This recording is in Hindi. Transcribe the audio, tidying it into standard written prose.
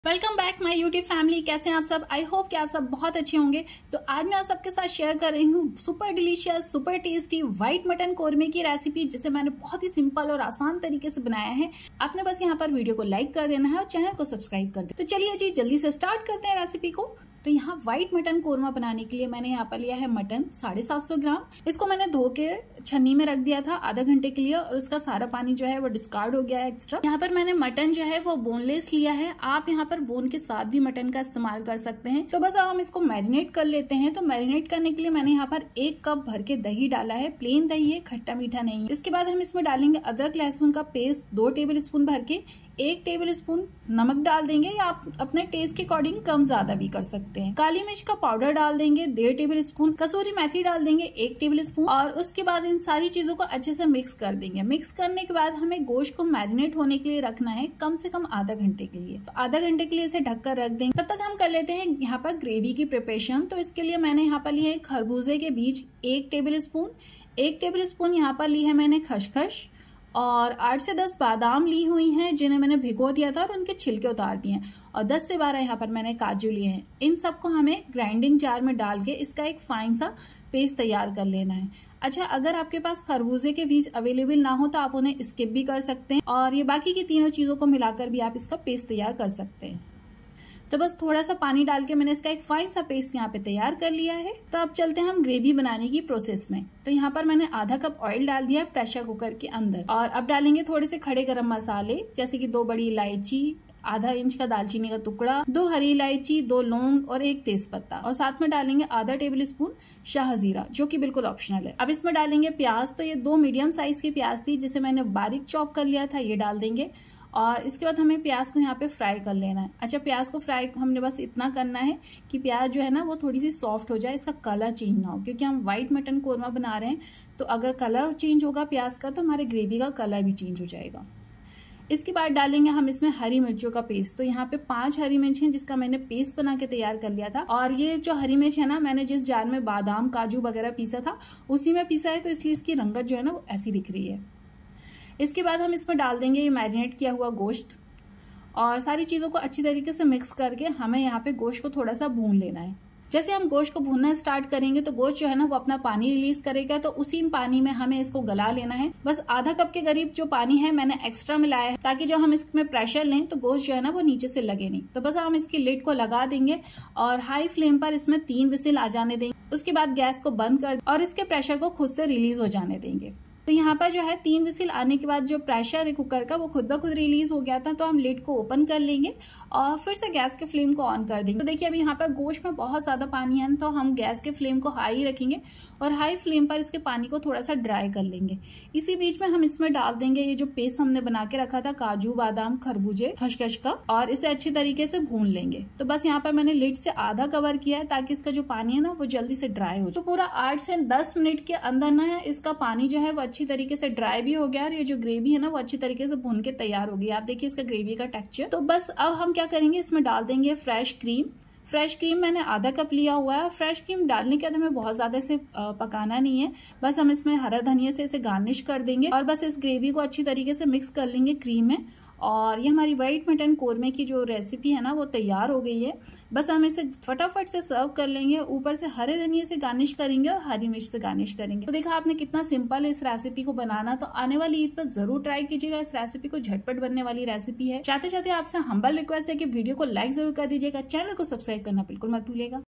Welcome back my YouTube family. कैसे हैं आप सब? आई होप कि आप सब बहुत अच्छे होंगे। तो आज मैं आप सबके साथ शेयर कर रही हूँ super delicious super tasty white mutton कोरमे की रेसिपी, जिसे मैंने बहुत ही सिंपल और आसान तरीके से बनाया है। आपने बस यहाँ पर वीडियो को लाइक कर देना है और चैनल को सब्सक्राइब कर देना। तो चलिए जी जल्दी से स्टार्ट करते हैं रेसिपी को। तो यहाँ व्हाइट मटन कोरमा बनाने के लिए मैंने यहाँ पर लिया है मटन 750 ग्राम। इसको मैंने धो के छन्नी में रख दिया था आधा घंटे के लिए, और उसका सारा पानी जो है वो डिस्कार्ड हो गया है एक्स्ट्रा। यहाँ पर मैंने मटन जो है वो बोनलेस लिया है। आप यहाँ पर बोन के साथ भी मटन का इस्तेमाल कर सकते हैं। तो बस अब हम इसको मैरिनेट कर लेते हैं। तो मैरिनेट करने के लिए मैंने यहाँ पर 1 कप भर के दही डाला है। प्लेन दही है, खट्टा मीठा नहीं है। इसके बाद हम इसमें डालेंगे अदरक लहसुन का पेस्ट 2 टेबल स्पून भर के। 1 टेबल स्पून नमक डाल देंगे, या आप अपने टेस्ट के अकॉर्डिंग कम ज्यादा भी कर सकते हैं। काली मिर्च का पाउडर डाल देंगे 1.5 टेबल स्पून। कसूरी मेथी डाल देंगे 1 टेबल स्पून। और उसके बाद इन सारी चीजों को अच्छे से मिक्स कर देंगे। मिक्स करने के बाद हमें गोश्त को मैरिनेट होने के लिए रखना है कम से कम आधा घंटे के लिए। तो आधा घंटे के लिए इसे ढककर रख देंगे। तब तक हम कर लेते हैं यहाँ पर ग्रेवी की प्रिपरेशन। तो इसके लिए मैंने यहाँ पर लिए खरबूजे के बीज 1 टेबल स्पून। 1 टेबल स्पून यहाँ पर ली है मैंने खसखस, और 8 से 10 बादाम ली हुई हैं, जिन्हें मैंने भिगो दिया था और उनके छिलके उतार दिए हैं। और 10 से 12 यहाँ पर मैंने काजू लिए हैं। इन सबको हमें ग्राइंडिंग जार में डाल के इसका एक फाइन सा पेस्ट तैयार कर लेना है। अच्छा, अगर आपके पास खरबूजे के बीज अवेलेबल ना हो तो आप उन्हें स्किप भी कर सकते हैं, और ये बाकी की तीनों चीजों को मिलाकर भी आप इसका पेस्ट तैयार कर सकते हैं। तो बस थोड़ा सा पानी डाल के मैंने इसका एक फाइन सा पेस्ट यहाँ पे तैयार कर लिया है। तो अब चलते हैं हम ग्रेवी बनाने की प्रोसेस में। तो यहाँ पर मैंने आधा कप ऑयल डाल दिया प्रेशर कुकर के अंदर, और अब डालेंगे थोड़े से खड़े गरम मसाले, जैसे कि 2 बड़ी इलायची, आधा इंच का दालचीनी का टुकड़ा, 2 हरी इलायची, 2 लौंग और 1 तेजपत्ता, और साथ में डालेंगे आधा टेबल स्पून शाहजीरा, जो कि बिल्कुल ऑप्शनल है। अब इसमें डालेंगे प्याज। तो ये 2 मीडियम साइज की प्याज थी, जिसे मैंने बारीक चॉप कर लिया था, ये डाल देंगे। और इसके बाद हमें प्याज को यहाँ पे फ्राई कर लेना है। अच्छा, प्याज को फ्राई हमने बस इतना करना है कि प्याज जो है ना वो थोड़ी सी सॉफ्ट हो जाए, इसका कलर चेंज ना हो, क्योंकि हम व्हाइट मटन कोरमा बना रहे हैं। तो अगर कलर चेंज होगा प्याज का तो हमारे ग्रेवी का कलर भी चेंज हो जाएगा। इसके बाद डालेंगे हम इसमें हरी मिर्चों का पेस्ट। तो यहाँ पे 5 हरी मिर्च हैं, जिसका मैंने पेस्ट बना के तैयार कर लिया था। और ये जो हरी मिर्च है ना, मैंने जिस जार में बादाम काजू वगैरह पीसा था उसी में पीसा है, तो इसलिए इसकी रंगत जो है ना वो ऐसी दिख रही है। इसके बाद हम इसमें डाल देंगे ये मैरिनेट किया हुआ गोश्त, और सारी चीजों को अच्छी तरीके से मिक्स करके हमें यहाँ पे गोश्त को थोड़ा सा भून लेना है। जैसे हम गोश्त को भूनना स्टार्ट करेंगे तो गोश्त जो है ना वो अपना पानी रिलीज करेगा, तो उसी पानी में हमें इसको गला लेना है। बस आधा कप के करीब जो पानी है मैंने एक्स्ट्रा मिलाया है, ताकि जब हम इसमें प्रेशर लें तो गोश्त जो है ना वो नीचे से लगे नहीं। तो बस हम इसकी लिड को लगा देंगे और हाई फ्लेम पर इसमें 3 विसिल आ जाने देंगे। उसके बाद गैस को बंद कर और इसके प्रेशर को खुद से रिलीज हो जाने देंगे। तो यहाँ पर जो है 3 विसिल आने के बाद जो प्रेशर है कुकर का वो खुद ब खुद रिलीज हो गया था। तो हम लिड को ओपन कर लेंगे और फिर से गैस के फ्लेम को ऑन कर देंगे। तो देखिए अभी यहाँ पर गोश्त में बहुत ज्यादा पानी है, तो हम गैस के फ्लेम को हाई रखेंगे और हाई फ्लेम पर इसके पानी को थोड़ा सा ड्राई कर लेंगे। इसी बीच में हम इसमें डाल देंगे ये जो पेस्ट हमने बना के रखा था काजू बादाम खरबूजे खसखस का, और इसे अच्छी तरीके से भून लेंगे। तो बस यहाँ पर मैंने लिड से आधा कवर किया है, ताकि इसका जो पानी है ना वो जल्दी से ड्राई हो। तो पूरा 8 से 10 मिनट के अंदर ना इसका पानी जो है वो अच्छी तरीके से ड्राई भी हो गया, और ये जो ग्रेवी है ना वो अच्छी तरीके से भून के तैयार हो गई। आप देखिए इसका ग्रेवी का टेक्सचर। तो बस अब हम क्या करेंगे, इसमें डाल देंगे फ्रेश क्रीम। फ्रेश क्रीम मैंने आधा कप लिया हुआ है। फ्रेश क्रीम डालने के बाद हमें बहुत ज्यादा इसे पकाना नहीं है, बस हम इसमें हरा धनिया से इसे गार्निश कर देंगे, और बस इस ग्रेवी को अच्छी तरीके से मिक्स कर लेंगे क्रीम में। और ये हमारी व्हाइट मटन कोरमे की जो रेसिपी है ना वो तैयार हो गई है। बस हम इसे फटाफट से सर्व कर लेंगे। ऊपर से हरे धनिया से गार्निश करेंगे और हरी मिर्च से गार्निश करेंगे। तो देखा आपने कितना सिंपल है इस रेसिपी को बनाना। तो आने वाली ईद पर जरूर ट्राई कीजिएगा इस रेसिपी को, झटपट बनने वाली रेसिपी है। चाहते चाहते आपसे हम्बल रिक्वेस्ट है कि वीडियो को लाइक जरूर कर दीजिएगा, चैनल को सब्सक्राइब करना बिल्कुल मत भूलिएगा।